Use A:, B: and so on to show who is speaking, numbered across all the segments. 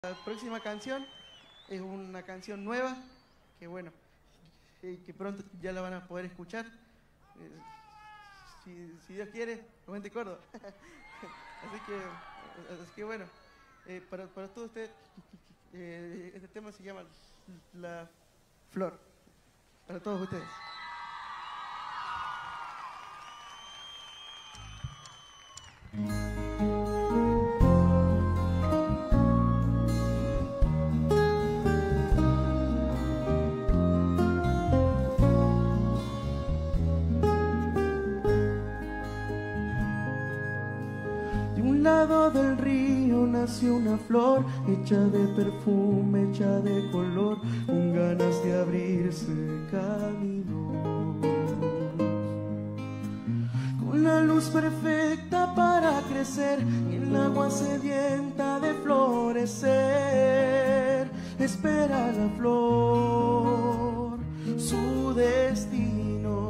A: La próxima canción es una canción nueva que bueno, que pronto ya la van a poder escuchar. Si Dios quiere, Juventud Córdoba. así que bueno, para todos ustedes, este tema se llama La Flor. Para todos ustedes. De un lado del río nació una flor, hecha de perfume, hecha de color, con ganas de abrirse camino, con la luz perfecta para crecer y el agua sedienta de florecer. Espera la flor su destino.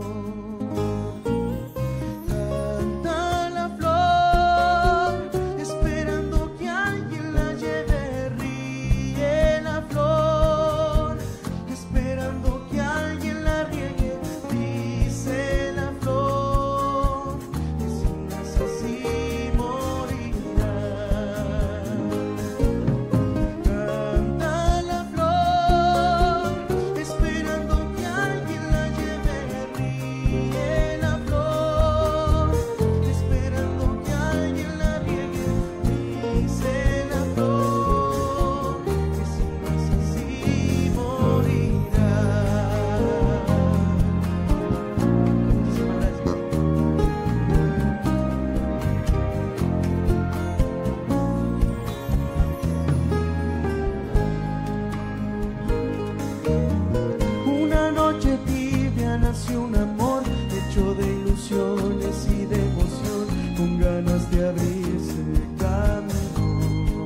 A: Nació un amor hecho de ilusiones y de emoción, con ganas de abrirse camino,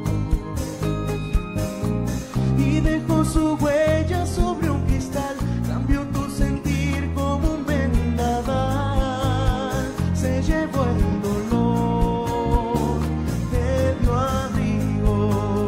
A: y dejó su huella sobre un cristal. Cambió tu sentir como un vendaval, se llevó el dolor, te dio abrigo.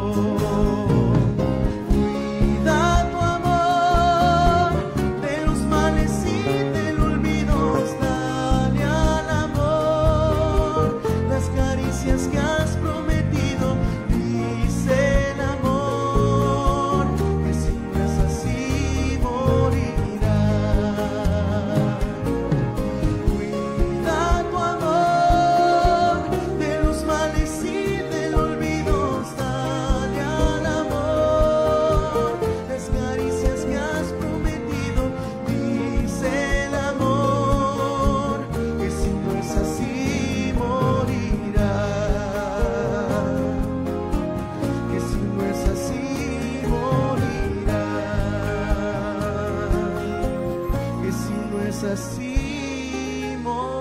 A: Cuida tu amor de los males y del olvido, dale al amor las caricias que has prometido. Dice el amor que si no es así morirás. Cuida tu amor de los males y del olvido, dale al amor las caricias que has prometido. Dice el amor que si no es así morirás, que si no es así morirás, que si no es así morirás.